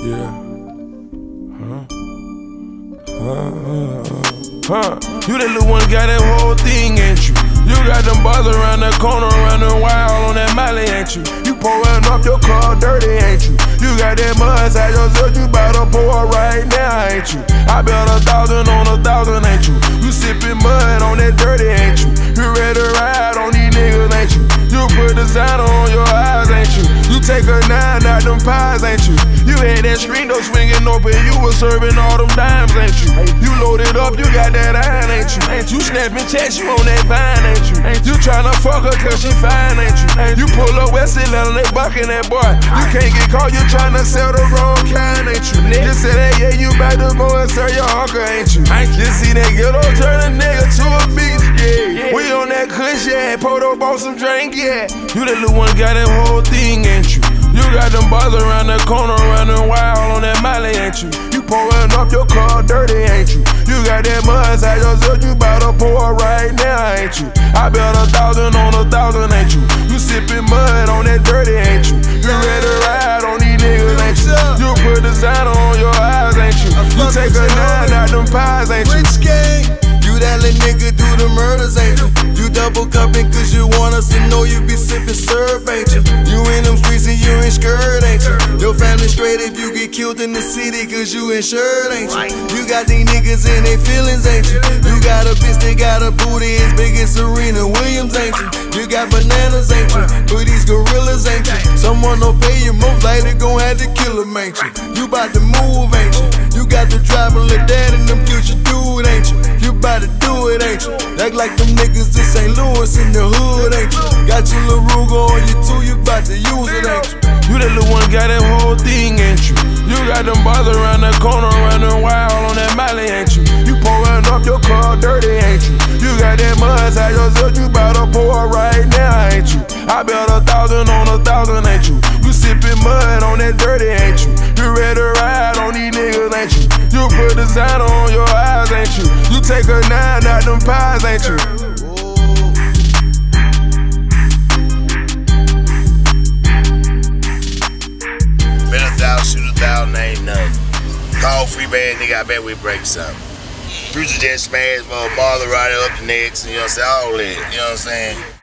Yeah. You that little one got that whole thing, ain't you? You got them bars around the corner, running wild on that Molly, ain't you? You pouring up your car dirty, ain't you? You got that mud inside yourself, you bout to pour right now, ain't you? I bet 1,000 on 1,000, ain't you? You sipping mud on that dirty, ain't you? You ready to ride on these niggas, ain't you? You put designer on your eyes, ain't you? You take a 9 out them pies, ain't you? You had that screen door swinging open, you was serving all them dimes, ain't you? You loaded up, you got that iron, ain't you? Ain't you snapping checks, you on that vine, ain't you? Ain't you tryna fuck her cause she fine, ain't you? Ain't you pull up West Atlanta, they bucking that boy. You can't get caught, you tryna sell the wrong kind, ain't you? Just say that, yeah, you bout to go and serve your uncle, ain't you? Just see that ghetto turn a nigga to a beast, yeah. We on that kush, yeah, Poto bought some drink, yeah. You that little one got that whole thing, ain't you? You got them bars around the corner, running wild on that Molly, ain't you? You pouring up your car dirty, ain't you? You got that mud inside yourself, you bout to pour right now, ain't you? I bet 1,000 on 1,000, ain't you? You sipping mud on that dirty, ain't you? You ready to ride on these niggas, ain't you? You put designer on your eyes, ain't you? You take a 9 out them pies, ain't you? Rich gang, you that little nigga do the murders, ain't you? You double cupping cause you want us to know you be sipping syrup, ain't you? You in them streets and you ain't skirt, ain't you? Your family straight if you get killed in the city cause you insured, ain't you? You got these niggas in their feelings, ain't you? You got a bitch that got a booty as big as Serena Williams, ain't you? You got bananas, ain't you? But these gorillas, ain't you? Someone don't pay you, most likely gon' have to kill them, ain't you? You bout to move, ain't you? You got the driver, little dad and them future dude, ain't you? You bout to do it, ain't you? Act like them niggas in St. Louis in the hood, ain't you? Got your little Ruger on you too, you bout to use it, ain't you? You that little one got that whole thing, ain't you? You got them bars around the corner, running wild on that Molly, ain't you? You pouring up your car dirty, ain't you? You got that mud inside yourself, you bout to pour right now, ain't you? I bet 1,000 on 1,000, ain't you? You sipping mud on that dirty, ain't you? You ready to ride on these niggas, ain't you? You put designer on your eyes, ain't you? You take a 9 out them pies, ain't you? Bet 1,000, shoot 1,000, ain't nothing. Call free band, nigga, I bet we break something. Future just smashed, Marlon right up the next, you know what I'm saying? All that, you know what I'm saying?